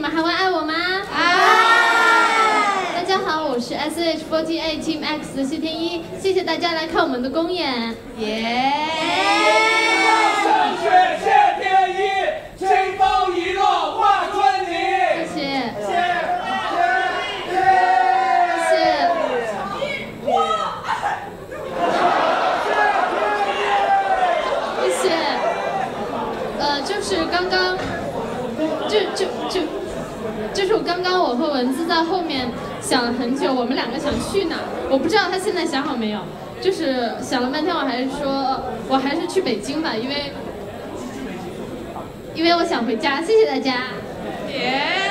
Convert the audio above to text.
们还会爱我吗？ 爱！ 大家好，我是 SH48 Team X 的谢天一，谢谢大家来看我们的公演。 耶！ 上雪谢天一，清风一落画春泥。 谢谢。就是刚刚，就是我和文字在后面想了很久，我们两个想去哪？我不知道他现在想好没有。就是想了半天，我还是说，我还是去北京吧，因为我想回家。谢谢大家。 耶！